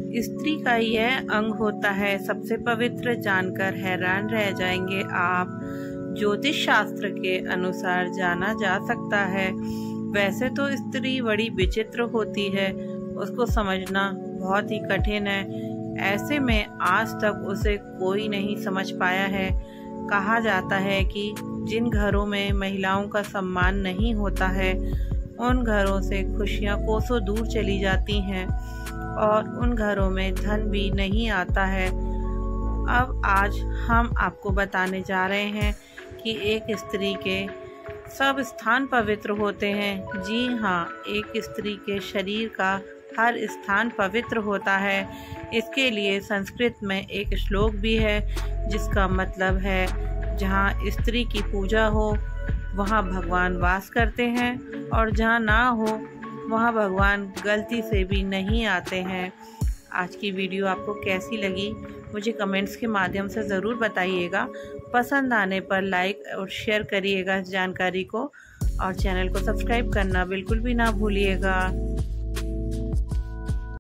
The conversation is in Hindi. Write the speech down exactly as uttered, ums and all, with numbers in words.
स्त्री का यह अंग होता है सबसे पवित्र, जानकर हैरान रह जाएंगे आप। ज्योतिष शास्त्र के अनुसार जाना जा सकता है। वैसे तो स्त्री बड़ी विचित्र होती है, उसको समझना बहुत ही कठिन है। ऐसे में आज तक उसे कोई नहीं समझ पाया है। कहा जाता है कि जिन घरों में महिलाओं का सम्मान नहीं होता है, उन घरों से खुशियां कोसों दूर चली जाती हैं और उन घरों में धन भी नहीं आता है। अब आज हम आपको बताने जा रहे हैं कि एक स्त्री के सब स्थान पवित्र होते हैं। जी हाँ, एक स्त्री के शरीर का हर स्थान पवित्र होता है। इसके लिए संस्कृत में एक श्लोक भी है जिसका मतलब है, जहाँ स्त्री की पूजा हो वहाँ भगवान वास करते हैं और जहाँ ना हो वहाँ भगवान गलती से भी नहीं आते हैं। आज की वीडियो आपको कैसी लगी मुझे कमेंट्स के माध्यम से ज़रूर बताइएगा। पसंद आने पर लाइक और शेयर करिएगा इस जानकारी को, और चैनल को सब्सक्राइब करना बिल्कुल भी ना भूलिएगा।